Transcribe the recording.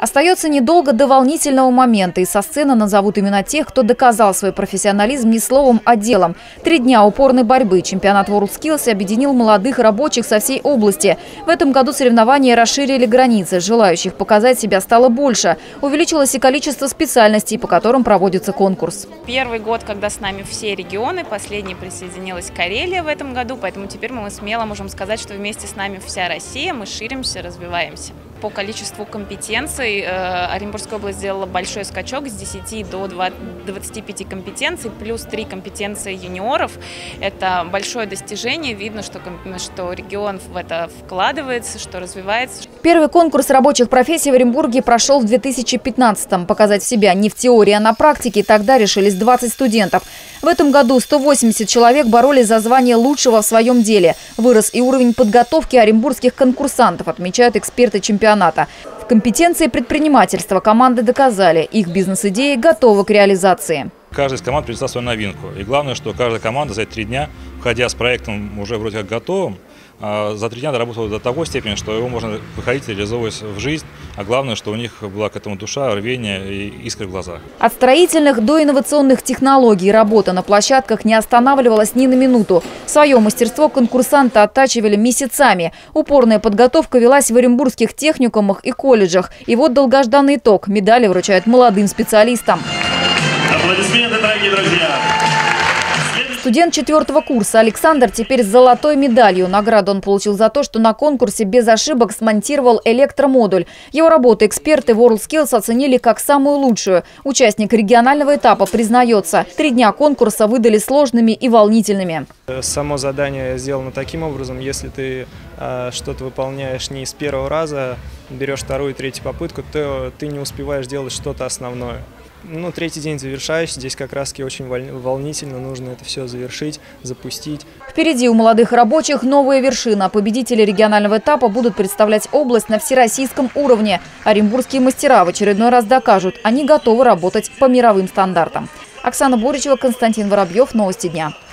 Остается недолго до волнительного момента, и со сцены назовут имена тех, кто доказал свой профессионализм не словом, а делом. 3 дня упорной борьбы чемпионат WorldSkills объединил молодых рабочих со всей области. В этом году соревнования расширили границы. Желающих показать себя стало больше. Увеличилось и количество специальностей, по которым проводится конкурс. Первый год, когда с нами все регионы, последней присоединилась Карелия в этом году, поэтому теперь мы смело можем сказать, что вместе с нами вся Россия, мы ширимся, развиваемся. По количеству компетенций Оренбургская область сделала большой скачок с 10 до 25 компетенций, плюс 3 компетенции юниоров. Это большое достижение. Видно, что регион в это вкладывается, что развивается. Первый конкурс рабочих профессий в Оренбурге прошел в 2015-м. Показать себя не в теории, а на практике тогда решились 20 студентов. В этом году 180 человек боролись за звание лучшего в своем деле. Вырос и уровень подготовки оренбургских конкурсантов, отмечают эксперты чемпионата. В компетенции предпринимательства команды доказали, их бизнес-идеи готовы к реализации. Каждая из команд принесла свою новинку. И главное, что каждая команда за эти 3 дня, входя с проектом уже вроде как готовым, за 3 дня доработала до того степени, что его можно выходить, реализовывать в жизнь. А главное, что у них была к этому душа, рвение и искры в глазах. От строительных до инновационных технологий работа на площадках не останавливалась ни на минуту. Свое мастерство конкурсанты оттачивали месяцами. Упорная подготовка велась в оренбургских техникумах и колледжах. И вот долгожданный итог. Медали вручают молодым специалистам. Аплодисменты, дорогие друзья! Студент 4-го курса Александр теперь с золотой медалью. Награду он получил за то, что на конкурсе без ошибок смонтировал электромодуль. Его работу эксперты WorldSkills оценили как самую лучшую. Участник регионального этапа признается, 3 дня конкурса выдали сложными и волнительными. Само задание сделано таким образом, если ты что-то выполняешь не с первого раза, берешь 2-ю и 3-ю попытку, то ты не успеваешь делать что-то основное. Ну, 3-й день завершающий, здесь как раз-таки очень волнительно, нужно это все завершить, запустить. Впереди у молодых рабочих новая вершина. Победители регионального этапа будут представлять область на всероссийском уровне. Оренбургские мастера в очередной раз докажут, они готовы работать по мировым стандартам. Оксана Боричева, Константин Воробьев. Новости дня.